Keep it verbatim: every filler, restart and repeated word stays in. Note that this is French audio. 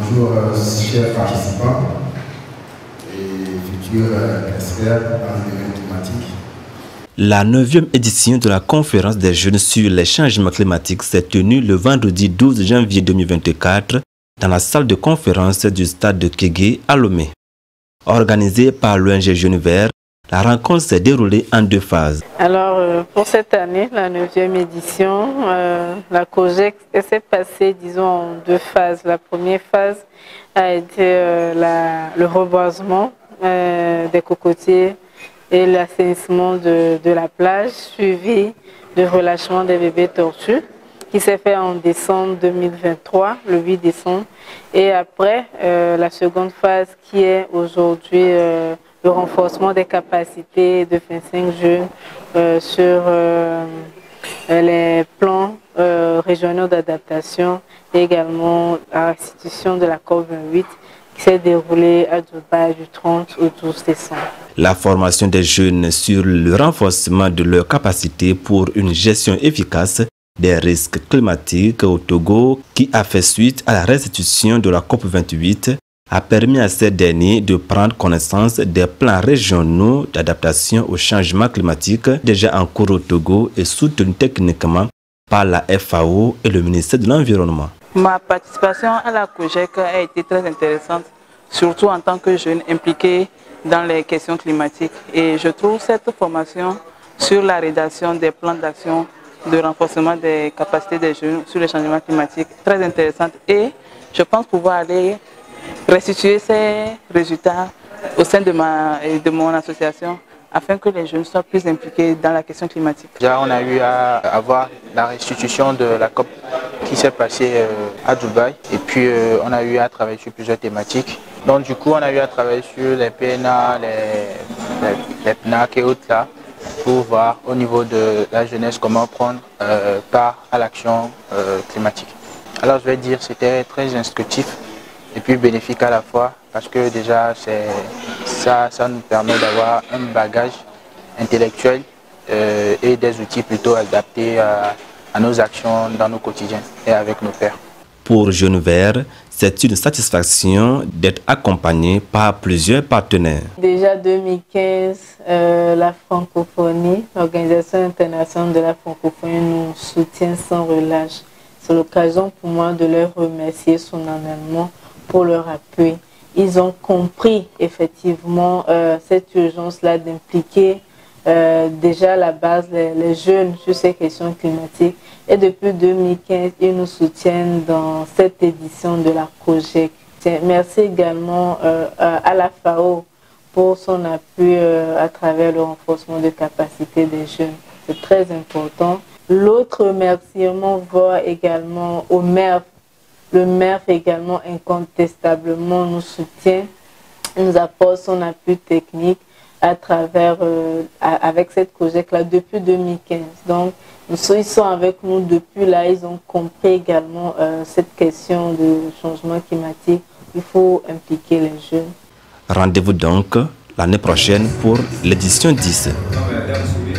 Bonjour, euh, chers participants et futurs euh, experts en événements climatiques. La neuvième édition de la conférence des jeunes sur les changements climatiques s'est tenue le vendredi douze janvier deux mille vingt-quatre dans la salle de conférence du stade de Kégué à Lomé. Organisée par l'O N G Jeunes Verts, la rencontre s'est déroulée en deux phases. Alors, euh, pour cette année, la neuvième édition, euh, la COGEC s'est passée, disons, en deux phases. La première phase a été euh, la, le reboisement euh, des cocotiers et l'assainissement de, de la plage, suivi du relâchement des bébés tortues, qui s'est fait en décembre deux mille vingt-trois, le huit décembre. Et après, euh, la seconde phase qui est aujourd'hui euh, le renforcement des capacités de vingt-cinq jeunes euh, sur euh, les plans euh, régionaux d'adaptation et également la restitution de la COP vingt-huit qui s'est déroulée à Dubaï du trente au douze décembre. La formation des jeunes sur le renforcement de leurs capacités pour une gestion efficace des risques climatiques au Togo, qui a fait suite à la restitution de la COP vingt-huit, a permis à ces derniers de prendre connaissance des plans régionaux d'adaptation au changement climatique déjà en cours au Togo et soutenus techniquement par la F A O et le ministère de l'Environnement. Ma participation à la COGEC a été très intéressante, surtout en tant que jeune impliqué dans les questions climatiques. Et je trouve cette formation sur la rédaction des plans d'action de renforcement des capacités des jeunes sur le changement climatique très intéressante. Et je pense pouvoir aller restituer ces résultats au sein de, ma, de mon association afin que les jeunes soient plus impliqués dans la question climatique. Déjà, on a eu à avoir la restitution de la COP qui s'est passée euh, à Dubaï et puis euh, on a eu à travailler sur plusieurs thématiques. Donc du coup, on a eu à travailler sur les P N A, les, les, les P N A C et autres là, pour voir au niveau de la jeunesse comment prendre euh, part à l'action euh, climatique. Alors je vais dire c'était très instructif et puis bénéfique à la fois parce que déjà ça, ça nous permet d'avoir un bagage intellectuel euh, et des outils plutôt adaptés à, à nos actions dans nos quotidiens et avec nos pairs. Pour Jeunes Verts, c'est une satisfaction d'être accompagné par plusieurs partenaires. Déjà deux mille quinze, euh, la francophonie, l'Organisation internationale de la francophonie nous soutient sans relâche. C'est l'occasion pour moi de leur remercier solennellement pour leur appui. Ils ont compris effectivement euh, cette urgence-là d'impliquer euh, déjà à la base les, les jeunes sur ces questions climatiques. Et depuis deux mille quinze, ils nous soutiennent dans cette édition de la COGEC. Merci également euh, à la F A O pour son appui euh, à travers le renforcement de capacité des jeunes. C'est très important. L'autre remerciement va également au M E R F. Le M E R F également incontestablement nous soutient, nous apporte son appui technique à travers, euh, avec cette COGEC-là depuis deux mille quinze. Donc, nous, ils sont avec nous depuis là, ils ont compris également euh, cette question de changement climatique. Il faut impliquer les jeunes. Rendez-vous donc l'année prochaine pour l'édition dix.